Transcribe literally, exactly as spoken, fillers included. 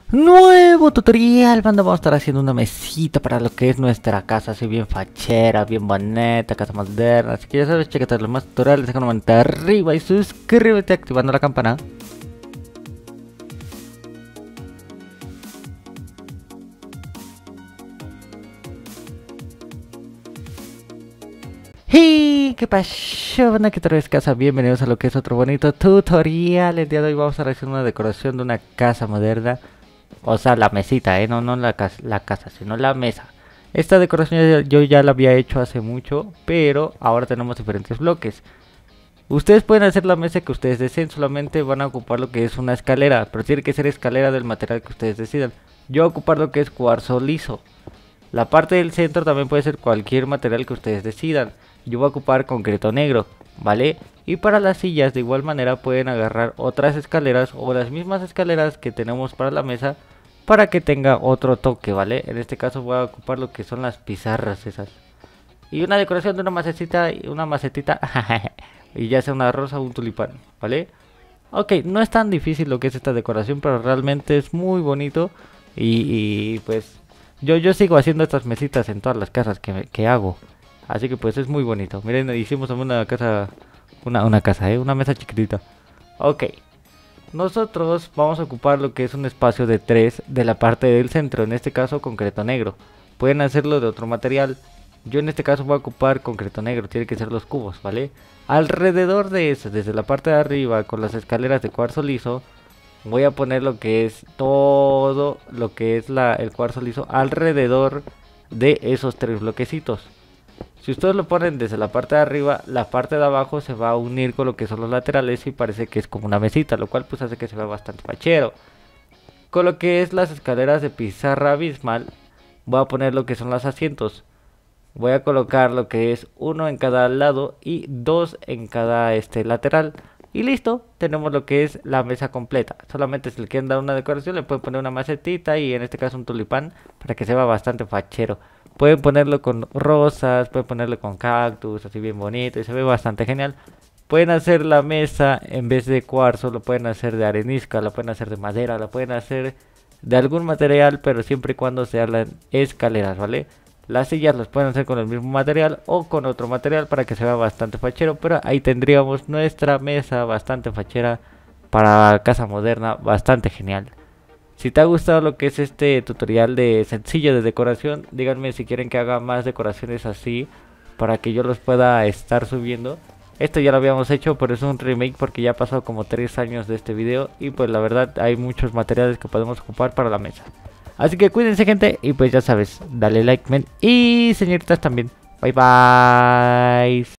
Nuevo tutorial, banda. Vamos a estar haciendo una mesita para lo que es nuestra casa, así bien fachera, bien bonita, casa moderna. Así que ya sabes, chécate los más tutoriales, deja una manita arriba y suscríbete activando la campana. ¡Hey! ¿Qué pasó, banda? ¿Qué tal vez casa? Bienvenidos a lo que es otro bonito tutorial. El día de hoy vamos a estar haciendo una decoración de una casa moderna. O sea, la mesita, ¿eh? No, no la casa, la casa, sino la mesa. Esta decoración yo ya la había hecho hace mucho, pero ahora tenemos diferentes bloques. Ustedes pueden hacer la mesa que ustedes deseen, solamente van a ocupar lo que es una escalera, pero tiene que ser escalera del material que ustedes decidan. Yo voy a ocupar lo que es cuarzo liso. La parte del centro también puede ser cualquier material que ustedes decidan. Yo voy a ocupar concreto negro, ¿vale? Y para las sillas de igual manera pueden agarrar otras escaleras o las mismas escaleras que tenemos para la mesa para que tenga otro toque, ¿vale? En este caso voy a ocupar lo que son las pizarras esas. Y una decoración de una macetita, una macetita y ya sea una rosa o un tulipán, ¿vale? Ok, no es tan difícil lo que es esta decoración, pero realmente es muy bonito y, y pues yo, yo sigo haciendo estas mesitas en todas las casas que, que hago. Así que pues es muy bonito. Miren, hicimos una casa, una, una casa, ¿eh? Una mesa chiquitita. Ok. Nosotros vamos a ocupar lo que es un espacio de tres de la parte del centro, en este caso concreto negro. Pueden hacerlo de otro material. Yo en este caso voy a ocupar concreto negro, tiene que ser los cubos, ¿vale? Alrededor de eso, desde la parte de arriba con las escaleras de cuarzo liso, voy a poner lo que es todo lo que es la, el cuarzo liso alrededor de esos tres bloquecitos. Si ustedes lo ponen desde la parte de arriba, la parte de abajo se va a unir con lo que son los laterales y parece que es como una mesita, lo cual pues hace que se vea bastante fachero. Con lo que es las escaleras de pizarra abismal, voy a poner lo que son los asientos. Voy a colocar lo que es uno en cada lado y dos en cada este lateral. Y listo, tenemos lo que es la mesa completa. Solamente si le quieren dar una decoración le pueden poner una macetita y en este caso un tulipán para que se vea bastante fachero. Pueden ponerlo con rosas, pueden ponerlo con cactus, así bien bonito y se ve bastante genial. Pueden hacer la mesa en vez de cuarzo, lo pueden hacer de arenisca, la pueden hacer de madera, la pueden hacer de algún material, pero siempre y cuando sean las escaleras, ¿vale? Las sillas las pueden hacer con el mismo material o con otro material para que se vea bastante fachero, pero ahí tendríamos nuestra mesa bastante fachera para casa moderna, bastante genial. Si te ha gustado lo que es este tutorial de sencillo de decoración, díganme si quieren que haga más decoraciones así para que yo los pueda estar subiendo. Esto ya lo habíamos hecho, pero es un remake porque ya ha pasado como tres años de este video y pues la verdad hay muchos materiales que podemos ocupar para la mesa. Así que cuídense, gente, y pues ya sabes, dale like, men, y señoritas también. Bye bye.